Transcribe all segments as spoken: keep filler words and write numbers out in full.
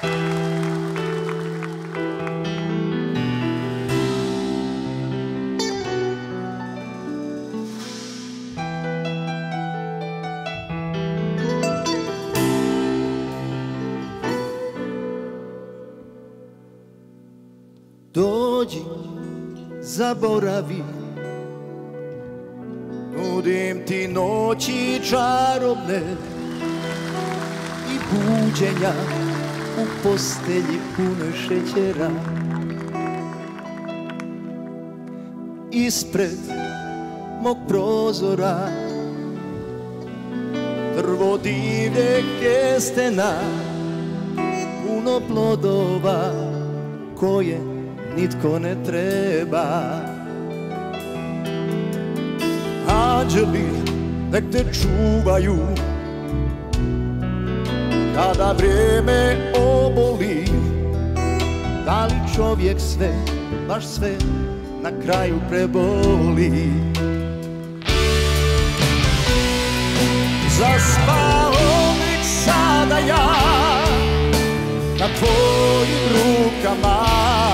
Dođi, zaboravi, nudim ti noći čarobne i buđenja u postelji pune šećera. Ispred mog prozora drvo divlje kestena, puno plodova koje nitko ne treba. Anđeli nek te čuvaju kada vrijeme oboli. Da li čovjek sve, baš sve na kraju preboli? Zaspao bih sada ja na tvojim rukama,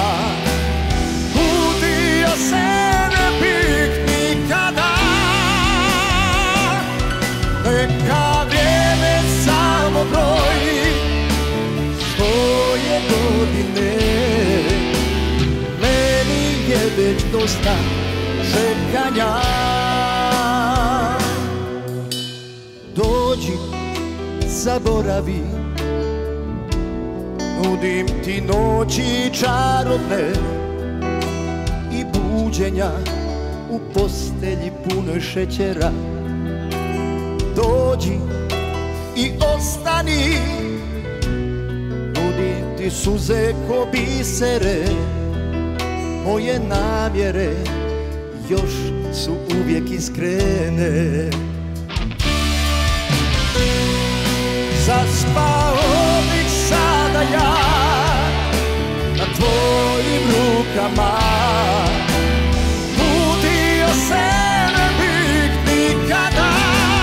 budio se ne bih nikada. Neka vrijeme samo broji svoje godine, meni je već dosta čekanja. Dođi, zaboravi, nudim ti noći čarobne i buđenja u postelji punoj šećera. Dođi i ostani, nudim ti suze ko bisere. Moje namjere još su uvijek iskrene. Zaspao bih sada ja na tvojim rukama, budio se ne bih nikada.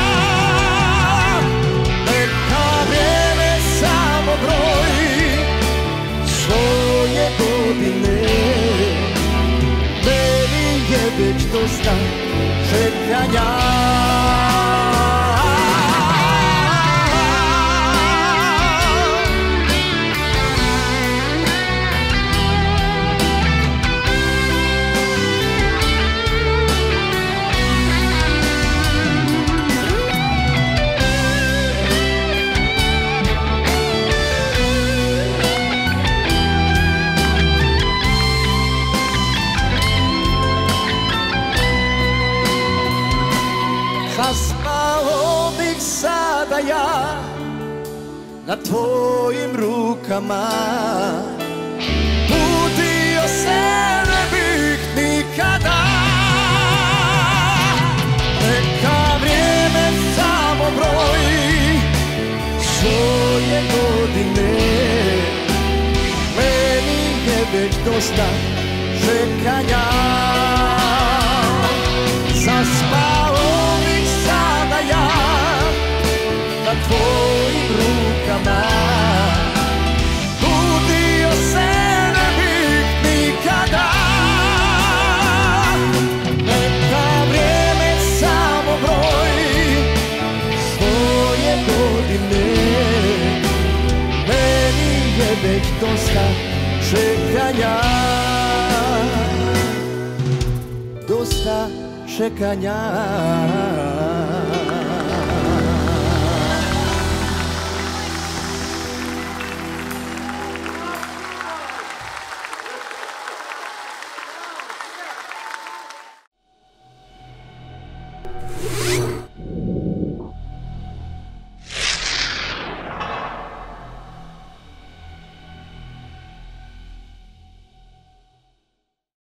Neka vrijeme samo broji svoje godine, meni je već dosta čekanja. Zaspao bih sada ja na tvojim rukama, budio se ne bih nikada. Neka vrijeme samo broji svoje godine, meni je već dosta čekanja. Zaspao bih sada ja na tvojim rukama, budio se ne bih nikada. Neka vrijeme samo broji svoje godine, meni je već dosta čekanja. Dosta čekanja. You